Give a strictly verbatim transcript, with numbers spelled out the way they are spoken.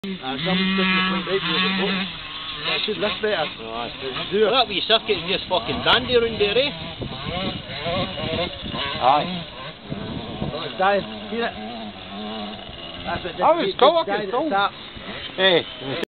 Uh, some different point right here, the boat. That should lift better. No, it's Do well, that wee circuit's just fucking dandy round there, eh? Aye. Well, it's dying. See it? That's it. Oh, it's Just cool, died it's at the cool. top. Hey.